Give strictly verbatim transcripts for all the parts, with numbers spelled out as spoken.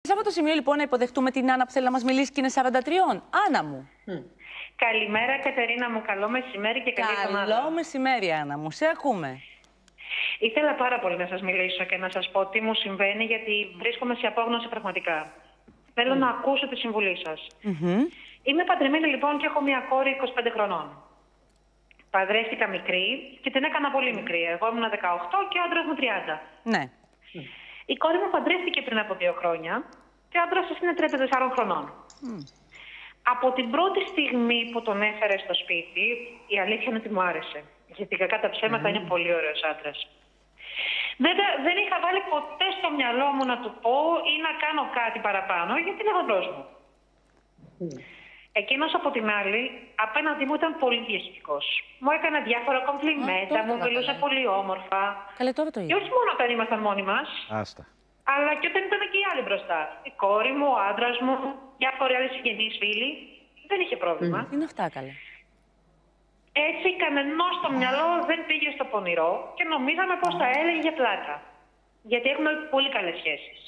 Σε αυτό το σημείο λοιπόν να υποδεχτούμε την Άννα που θέλει να μας μιλήσει και είναι σαράντα τρία. Άννα μου. Mm. Καλημέρα Κατερίνα μου, καλό μεσημέρι και καλή εβδομάδα. Καλό μεσημέρι Άννα μου, σε ακούμε. Ήθελα πάρα πολύ να σας μιλήσω και να σας πω τι μου συμβαίνει, γιατί βρίσκομαι σε απόγνωση πραγματικά. Θέλω mm. να ακούσω τη συμβουλή σας. Mm-hmm. Είμαι παντρεμένη λοιπόν και έχω μια κόρη είκοσι πέντε χρονών. Παντρεύτηκα μικρή και την έκανα πολύ μικρή. Εγώ ήμουν δεκαοκτώ και ο άντρας μου τριάντα. Ναι. Mm. Η κόρη μου παντρεύτηκε πριν από δύο χρόνια και ο άντρας της είναι τριάντα τέσσερα χρονών. Mm. Από την πρώτη στιγμή που τον έφερε στο σπίτι, η αλήθεια είναι ότι μου άρεσε. Γιατί κακά τα ψέματα mm. είναι πολύ ωραίος άντρας. Βέβαια, δεν είχα βάλει ποτέ στο μυαλό μου να του πω ή να κάνω κάτι παραπάνω, γιατί είναι γαμπρός μου. Mm. Εκείνος από την άλλη, απέναντι μου ήταν πολύ διαισθητικός. Μου έκανε διάφορα κομπλιμέντα, μου μιλούσε πολύ όμορφα. Καλέ, τώρα το και όχι μόνο όταν ήμασταν μόνοι μας, Άστα. αλλά και όταν ήταν και οι άλλοι μπροστά. Η κόρη μου, ο άντρας μου, διάφοροι άλλοι συγγενείς φίλοι. Δεν είχε πρόβλημα. Mm. Είναι αυτά, καλέ. Έτσι, κανενός στο μυαλό δεν πήγε στο πονηρό και νομίζαμε πως τα έλεγε για πλάκα. Γιατί έχουμε πολύ καλές σχέσεις.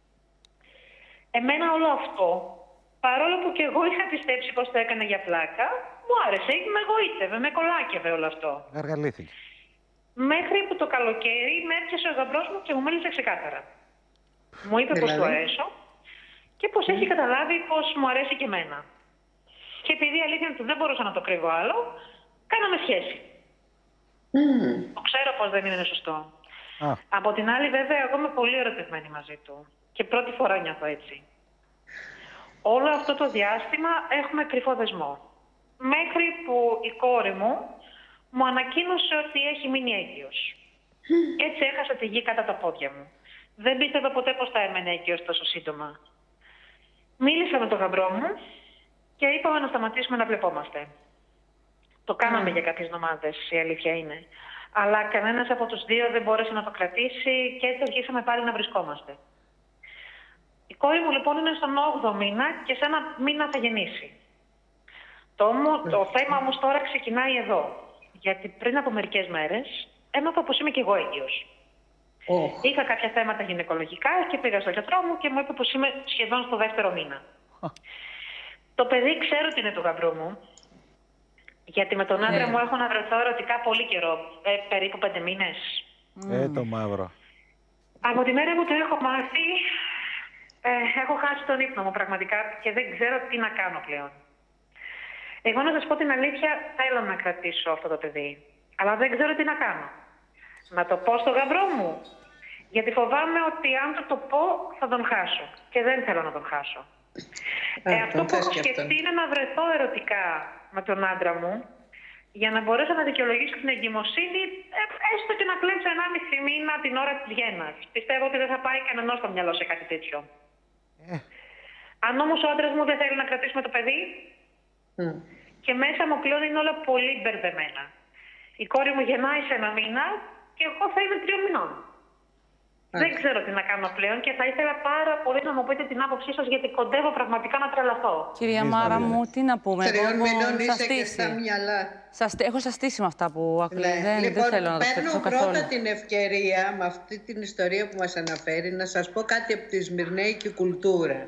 Εμένα όλο αυτό, παρόλο που και εγώ είχα πιστέψει πως το έκανε για πλάκα, μου άρεσε, με εγωίτευε, με κολάκευε όλο αυτό. Αργαλήθηκε. Μέχρι που το καλοκαίρι με έπιασε ο γαμπρός μου και μου μίλησε ξεκάθαρα. Μου είπε πως του αρέσω και πως έχει καταλάβει πως μου αρέσει και εμένα. Και επειδή η αλήθεια είναι ότι δεν μπορούσα να το κρύβω άλλο, κάναμε σχέση. Mm. Το ξέρω πως δεν είναι σωστό. Ah. Από την άλλη, βέβαια, εγώ είμαι πολύ ερωτευμένη μαζί του. Και πρώτη φορά νιώθω έτσι. Όλο αυτό το διάστημα έχουμε κρυφό δεσμό. Μέχρι που η κόρη μου μου ανακοίνωσε ότι έχει μείνει έγκυος. Mm. Έτσι έχασα τη γη κατά τα πόδια μου. Δεν πίστευα ποτέ πως θα έμενε έγκυος τόσο σύντομα. Μίλησα με τον γαμπρό μου και είπαμε να σταματήσουμε να βλεπόμαστε. Το κάναμε mm. για κάποιες εβδομάδες, η αλήθεια είναι. Αλλά κανένας από τους δύο δεν μπόρεσε να το κρατήσει και έτσι αρχίσαμε πάλι να βρισκόμαστε. Η κόρη μου λοιπόν είναι στον όγδοο μήνα και σε ένα μήνα θα γεννήσει. Το, mm. το θέμα όμως τώρα ξεκινάει εδώ. Γιατί πριν από μερικές μέρες έμαθα πως είμαι και εγώ έγκυος. Oh. Είχα κάποια θέματα γυναικολογικά και πήγα στον γιατρό μου και μου είπε πως είμαι σχεδόν στο δεύτερο μήνα. Oh. Το παιδί ξέρω ότι είναι του γαμπρού μου. Γιατί με τον άντρα yeah. μου έχω να βρεθώ ερωτικά πολύ καιρό, ε, περίπου πέντε μήνες. Ε, το μαύρο. Από τη μέρα που το έχω μάθει, ε, έχω χάσει τον ύπνο μου πραγματικά και δεν ξέρω τι να κάνω πλέον. Εγώ να σας πω την αλήθεια, θέλω να κρατήσω αυτό το παιδί, αλλά δεν ξέρω τι να κάνω. Να το πω στο γαμπρό μου, γιατί φοβάμαι ότι αν το το πω θα τον χάσω και δεν θέλω να τον χάσω. Ε, Α, αυτό που έχω σκεφτεί είναι να βρεθώ ερωτικά με τον άντρα μου για να μπορέσω να δικαιολογήσω την εγκυμοσύνη, ε, έστω και να κλέψω ενάμιση μήνα την ώρα της γέννας. Πιστεύω ότι δεν θα πάει κανένας στο μυαλό σε κάτι τέτοιο. Ε. Αν όμως ο άντρας μου δεν θέλει να κρατήσουμε το παιδί, mm. και μέσα μου πλέον είναι όλα πολύ μπερδεμένα. Η κόρη μου γεννάει σε ένα μήνα και εγώ θα είμαι τριών μηνών. Δεν ξέρω τι να κάνω πλέον και θα ήθελα πάρα πολύ να μου πείτε την άποψή σας, γιατί κοντεύω πραγματικά να τρελαθώ. Κυρία Μάρα μου, τι να πούμε. Τριών μηνών είσαι και στα μυαλά. Σας, έχω σαστήσει με αυτά που ακούω. Ναι. Δεν, λοιπόν, δεν θέλω να το παίρνω καθόλου. πρώτα την ευκαιρία με αυτή την ιστορία που μας αναφέρει να σας πω κάτι από τη σμυρνέικη κουλτούρα,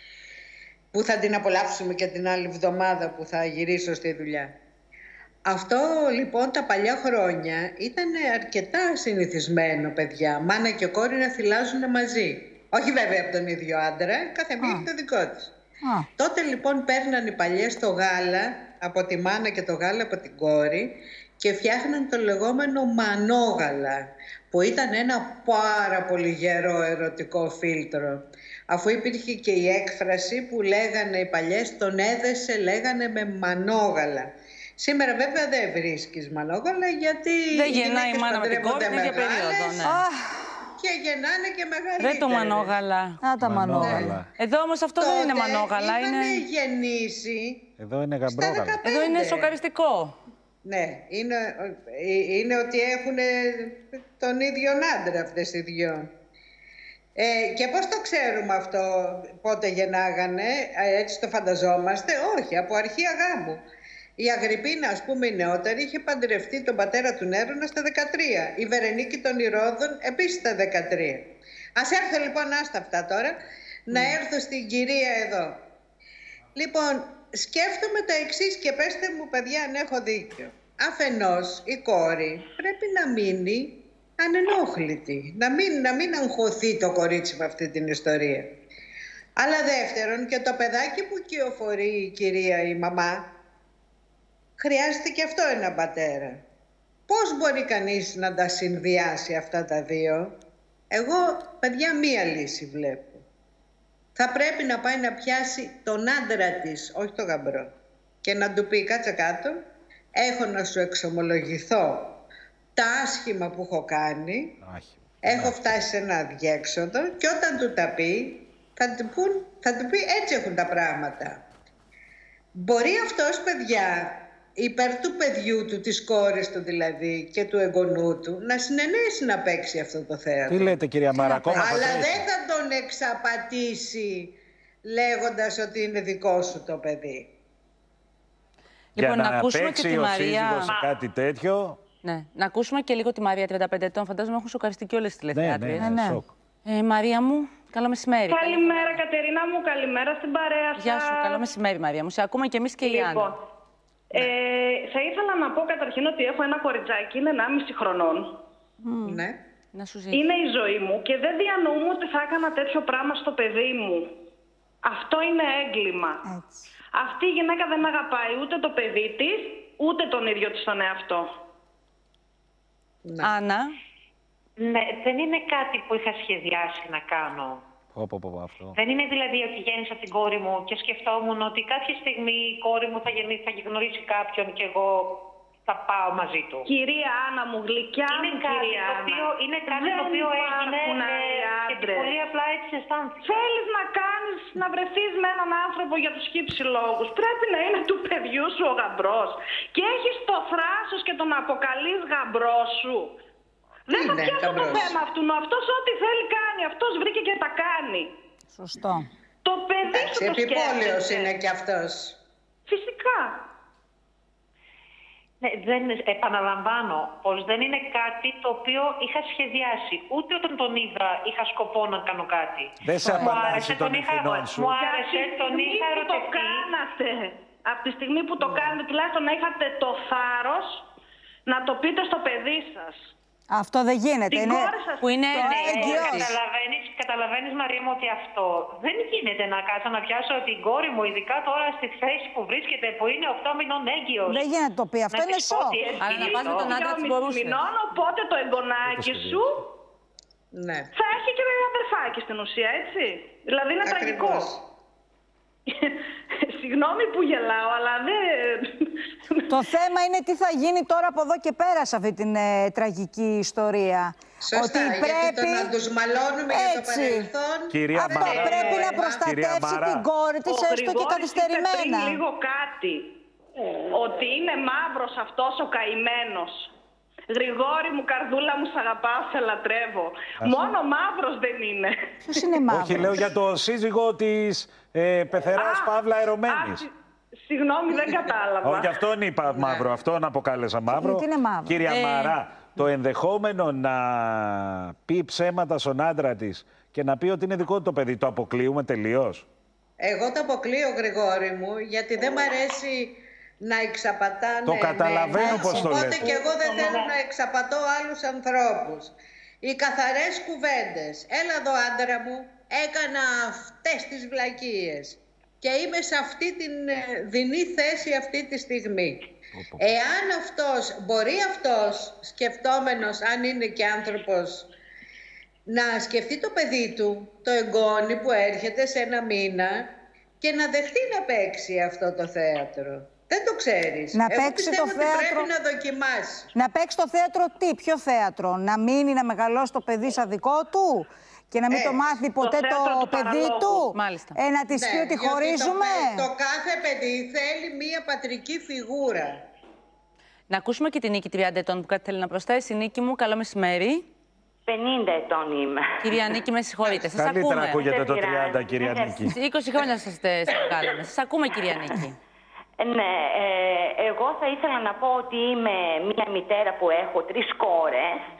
που θα την απολαύσουμε και την άλλη εβδομάδα που θα γυρίσω στη δουλειά. Αυτό λοιπόν τα παλιά χρόνια ήταν αρκετά συνηθισμένο, παιδιά. Μάνα και κόρη να θυλάζουν μαζί. Όχι βέβαια από τον ίδιο άντρα, κάθε μία έχει το δικό της. Α. Τότε λοιπόν παίρναν οι παλιές το γάλα από τη μάνα και το γάλα από την κόρη και φτιάχναν το λεγόμενο μανόγαλα, που ήταν ένα πάρα πολύ γερό ερωτικό φίλτρο. Αφού υπήρχε και η έκφραση που λέγανε οι παλιές, τον έδεσε, λέγανε με μανόγαλα. Σήμερα βέβαια δεν βρίσκεις μανόγαλα, γιατί δεν γεννάει η μάνα με την κόρη την ίδια περίοδο, ναι. Και γεννάνε και μεγαλύτερες. Δεν το μανόγαλα. Α, τα μανόγαλα. Ναι. Εδώ όμως αυτό τότε δεν είναι μανόγαλα. Είχαν είναι γεννήσει. Εδώ είναι γαμπρόγαλα. Εδώ είναι σοκαριστικό. Ναι, είναι, είναι ότι έχουν τον ίδιο άντρα αυτές οι δυο. Ε, και πώς το ξέρουμε αυτό, πότε γεννάγανε, έτσι το φανταζόμαστε? Όχι, από αρχαία γάμου. Η Αγρυπίνα, ας πούμε, η νεότερη, είχε παντρευτεί τον πατέρα του Νέρονα στα δεκατρία. Η Βερενίκη των Ηρώδων επίσης στα δεκατρία. Ας έρθω λοιπόν, άστα αυτά τώρα, να έρθω στην κυρία εδώ. Λοιπόν, σκέφτομαι το εξής και πέστε μου, παιδιά, αν έχω δίκιο. Αφενός, η κόρη πρέπει να μείνει ανενόχλητη, να μην, να μην αγχωθεί το κορίτσι με αυτή την ιστορία. Αλλά δεύτερον, και το παιδάκι που κυοφορεί η κυρία, η μαμά, χρειάζεται και αυτό ένα πατέρα. Πώς μπορεί κανείς να τα συνδυάσει αυτά τα δύο? Εγώ, παιδιά, μία λύση βλέπω. Θα πρέπει να πάει να πιάσει τον άντρα της, όχι τον γαμπρό, και να του πει, κάτσε κάτω, έχω να σου εξομολογηθώ τα άσχημα που έχω κάνει, Άχι. έχω φτάσει σε ένα αδιέξοδο, και όταν του τα πει, θα του, πουν, θα του πει έτσι έχουν τα πράγματα. Μπορεί αυτός, παιδιά, υπέρ του παιδιού του, της κόρης του δηλαδή και του εγγονού του, να συνενέσει να παίξει αυτό το θέατρο. Τι λέτε, κυρία Μάρα, ακόμα αλλά δεν θα τον εξαπατήσει λέγοντας ότι είναι δικό σου το παιδί. Λοιπόν, για να, να ακούσουμε παίξει και τη ο Μαρία. σύζυγος σε κάτι τέτοιο. Ναι, να ακούσουμε και λίγο τη Μαρία, τριάντα πέντε ετών. Φαντάζομαι έχουν σοκαριστεί και όλες τις τηλεθεάτριες. Ναι, ναι, ναι, σοκ. Ε, Μαρία μου, καλό μεσημέρι. Καλημέρα, Κατερίνα μου, καλημέρα στην παρέα σας. Γεια σου, καλό μεσημέρι, Μαρία μου. Σε ακούμε και εμείς και η Λοιπόν, Άννα. ε, θα ήθελα να πω καταρχήν ότι έχω ένα κοριτσάκι, είναι ενάμιση χρονών. Mm. Ναι. Να σου είναι η ζωή μου και δεν διανοούμε ότι θα έκανα τέτοιο πράγμα στο παιδί μου. Αυτό είναι έγκλημα. Έτσι. Αυτή η γυναίκα δεν αγαπάει ούτε το παιδί της, ούτε τον ίδιο της τον εαυτό. Ναι. Άννα. Ναι, δεν είναι κάτι που είχα σχεδιάσει να κάνω. Πω, πω, πω, αυτό. Δεν είναι δηλαδή ότι γέννησα την κόρη μου και σκεφτόμουν ότι κάποια στιγμή η κόρη μου θα, γεννήσει, θα γνωρίσει κάποιον και εγώ θα πάω μαζί του. Κυρία Άννα μου, γλυκιά είναι μου, κάτι κυρία το οποίο, Άννα. είναι κάτι δεν το οποίο έγινε ε, και πολύ απλά έτσι αισθάνθηκα. Θέλεις να κάνεις, να βρεθείς με έναν άνθρωπο για τους χύψη λόγους. Πρέπει να είναι του παιδιού σου ο γαμπρός. Και έχεις το θράσος και τον αποκαλείς γαμπρό σου. Δεν θα πιάσω το θέμα αυτού. Αυτός ό,τι θέλει κάνει. Αυτός βρήκε και τα κάνει. Σωστό. Το παιδί σου το επιπόλαιος είναι και αυτός. Φυσικά. Ναι, δεν, επαναλαμβάνω πως δεν είναι κάτι το οποίο είχα σχεδιάσει. Ούτε όταν τον είδα είχα σκοπό να κάνω κάτι. Δεν σε απαντάει τον είχα, σου. μου άρεσε, τον είχα ερωτευτεί. Το κάνατε. Από τη στιγμή που το κάνετε, τουλάχιστον να είχατε το θάρρος να το πείτε στο παιδί σας. Αυτό δεν γίνεται. Την είναι... κόρη σας που είναι έγκυος. Καταλαβαίνεις, καταλαβαίνεις, Μαρία μου, ότι αυτό δεν γίνεται να κάτσω να πιάσω την κόρη μου, ειδικά τώρα στη θέση που βρίσκεται, που είναι οκτώ μηνών έγκυος. Δεν γίνεται να το πει. Αυτό να είναι σοκ. Αλλά να πας με τον άντρα της μπορούσε. Μηνών, οπότε το εγγονάκι σου ναι. θα έχει και ένα αδερφάκι στην ουσία, έτσι. Δηλαδή είναι τραγικό. Συγγνώμη που γελάω, αλλά δεν... Το θέμα είναι τι θα γίνει τώρα από εδώ και πέρα σε αυτή την ε, τραγική ιστορία. Σωστά, ότι γιατί πρέπει... το να τους μαλώνουμε για το παρελθόν... Κυρία αυτό Μαρά, πρέπει να Κυρία προστατεύσει Μαρά. την κόρη της, Ο έστω και Γρηγόρης καθυστερημένα. είπε πριν λίγο κάτι, ότι είναι μαύρος αυτός ο καημένος. Γρηγόρη μου, καρδούλα μου, σ' αγαπάω, σε λατρεύω. Μόνο μαύρος δεν είναι. Ποιος είναι μαύρος? Όχι, λέω για το σύζυγο της ε, πεθεράς Α, Παύλα Ερωμένης. α, Συγγνώμη, δεν κατάλαβα. Όχι, αυτόν είπα μαύρο, αυτόν αποκάλεσα μαύρο. Γιατί είναι μαύρο? Κυρία Ε... Μαρά, το ενδεχόμενο να πει ψέματα στον άντρα της και να πει ότι είναι δικό του το παιδί, το αποκλείουμε τελείως? Εγώ το αποκλείω, Γρηγόρη μου, γιατί δεν μ' αρέσει να εξαπατάνε. Το καταλαβαίνω με... πώς το Οπότε λέτε. και εγώ δεν θέλω να εξαπατώ άλλους ανθρώπους. Οι καθαρές κουβέντες. Έλα εδώ, άντρα μου, έκανα αυτές τις βλακίες. Και είμαι σε αυτή την δεινή θέση αυτή τη στιγμή. Εάν αυτός, μπορεί αυτός, σκεφτόμενος, αν είναι και άνθρωπος, να σκεφτεί το παιδί του, το εγγόνι που έρχεται σε ένα μήνα και να δεχτεί να παίξει αυτό το θέατρο. Δεν το ξέρεις. Να Εγώ παίξει πιστεύω το ότι θέατρο... πρέπει να δοκιμάσει. Να παίξει το θέατρο τι, ποιο θέατρο? Να μείνει να μεγαλώσει το παιδί σαν δικό του και να μην Ε, το μάθει ποτέ το το, θέατρο του παιδί παραλόγου. του? Μάλιστα. Ε, να της Ναι, πει ότι διότι χωρίζουμε. Το, το κάθε παιδί θέλει μία πατρική φιγούρα. Να ακούσουμε και την Νίκη τριάντα ετών που κάτι θέλει να προσθέσει. Νίκη μου, καλό μεσημέρι. πενήντα ετών είμαι. Κυρία Νίκη, με συγχωρείτε. Σας Καλύτερα ακούμε. ακούγεται το Δεν τριάντα, πειράζει. κυρία Δεν Νίκη. είκοσι χρόνια σας βγάλαμε. Σας ακούμε, κυρία Νίκη. Ναι, ε, εγώ θα ήθελα να πω ότι είμαι μια μητέρα που έχω τρεις κόρες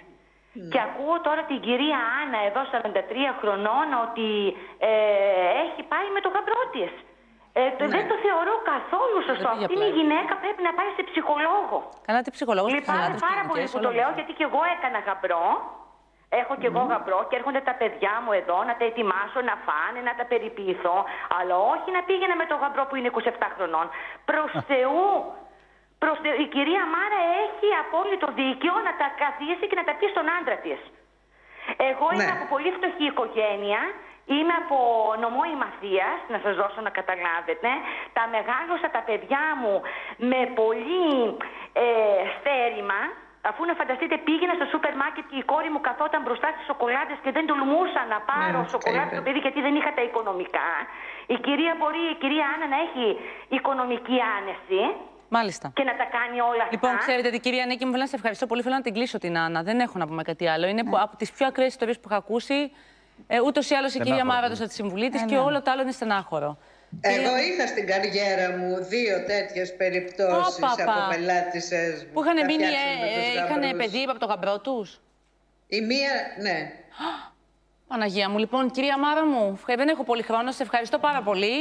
Και ακούω τώρα την κυρία Άννα, εδώ σαράντα τρία χρονών, ότι ε, έχει πάει με το γαμπρό της. Ε, το, Ναι. Δεν το θεωρώ καθόλου σωστό. πήγε Αυτή απλά. η γυναίκα πρέπει να πάει σε ψυχολόγο. Καλά, τι ψυχολόγο. Λυπάμαι πάρα πολύ που το λέω, γιατί και εγώ έκανα γαμπρό. Έχω κι εγώ γαμπρό και έρχονται τα παιδιά μου εδώ να τα ετοιμάσω, να φάνε, να τα περιποιηθώ. Αλλά όχι να πήγαινα με το γαμπρό που είναι είκοσι επτά χρονών. Προς Θεού! Προς Θεού. Η κυρία Μάρα έχει απόλυτο δίκιο να τα καθίσει και να τα πει στον άντρα της. Εγώ είμαι Ναι. από πολύ φτωχή οικογένεια. Είμαι από νομό Ημαθίας, να σας δώσω να καταλάβετε. Τα μεγάλωσα τα παιδιά μου με πολύ ε, στέρημα. Αφού να φανταστείτε, πήγαινα στο σούπερ μάρκετ και η κόρη μου καθόταν μπροστά στις σοκολάτες και δεν τολμούσα να πάρω Ναι, σοκολάτα βέβαια. στο παιδί, γιατί δεν είχα τα οικονομικά. Η κυρία μπορεί, η κυρία Άννα, να έχει οικονομική άνεση Μάλιστα. και να τα κάνει όλα αυτά. Λοιπόν, ξέρετε, την κυρία Νίκη, μου θέλω να σε ευχαριστώ πολύ. Θέλω να την κλείσω την Άννα. Δεν έχω να πούμε κάτι άλλο. Είναι Ναι. από τις πιο ακραίες ιστορίες που έχω ακούσει. Ε, ούτως ή άλλως η κυρία Στενάχωρο. Μάρα έδωσε τη συμβουλή της Ε, και ναι. όλο το άλλο είναι στενάχωρο. Εγώ είχα στην καριέρα μου δύο τέτοιες περιπτώσεις Ω, παπα. από πελάτησες μου. Που είχαν Τα μείνει, φτιάξαν με τους ε, είχαν γαμπρούς. παιδί από το γαμπρό τους. Η μία, ναι. Παναγία μου, λοιπόν, κυρία Μάρα μου, δεν έχω πολύ χρόνο. Σε ευχαριστώ πάρα πολύ.